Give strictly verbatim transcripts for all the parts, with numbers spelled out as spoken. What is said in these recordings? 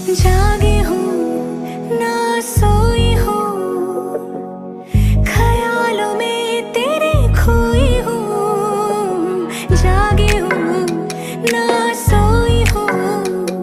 जागी हूँ ना सोई हूँ, ख्यालों में तेरे खोई हूँ। जागी हूँ ना सोई हूँ,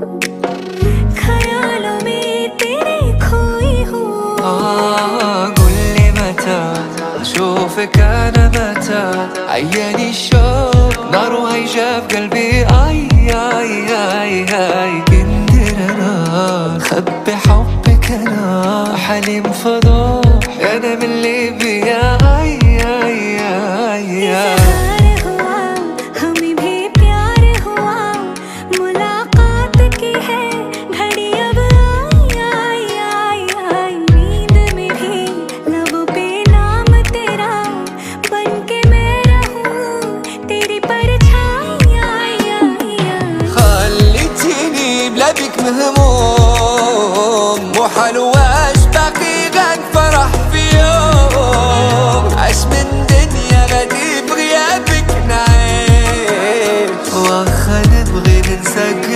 ख्यालों में तेरे खोई हूँ। قول لي متى اشوفك انا، متى عياني الشوق نار وهيجة في قلبي. اي اي اي اي كندر انا خبي حبك، انا حليم فضوح انا من ليبيا. اي اي اي इज़हार हुआ हमें भी प्यार हुआ, मुलाकात की है घड़ी अब आई आई आई। नींद में भी लबों पे नाम तेरा, बन के मैं रहूं तेरी परछाई। आई आई आई خليتيني بلا بيك مهموم، وحلواش باقي غير فرح في يوم. عاش من دنيا غادي بغيابك نعيش، واخا نبغي ننساك